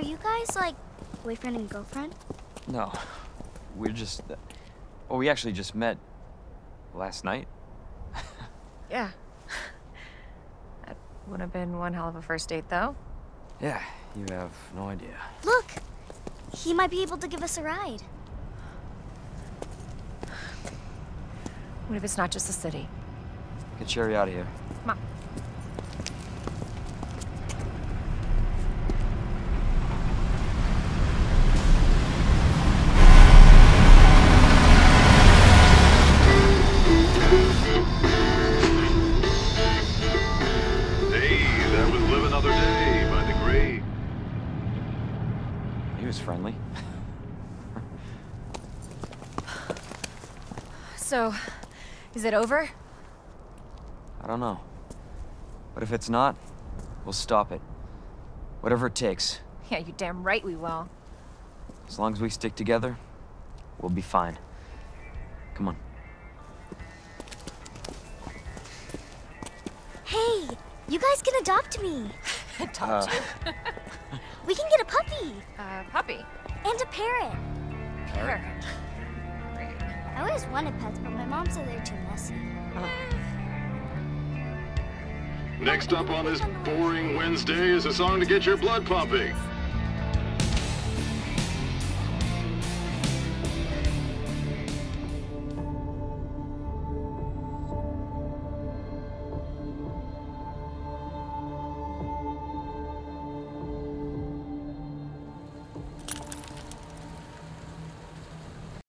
Are you guys, like, boyfriend and girlfriend? No, we're just... well, we actually just met last night. Yeah. That would have been one hell of a first date, though. Yeah, you have no idea. Look! He might be able to give us a ride. What if it's not just the city? Get Sherry out of here. Come on. Hey, that was Live Another Day by The Grave. He was friendly. So, is it over? I don't know. But if it's not, we'll stop it. Whatever it takes. Yeah, you damn right we will. As long as we stick together, we'll be fine. Come on. Hey, you guys can adopt me. Adopt you. We can get a puppy. Puppy. And a parrot. Parrot. I always wanted pets, but my mom said they're too messy. Next up on this boring Wednesday is a song to get your blood pumping.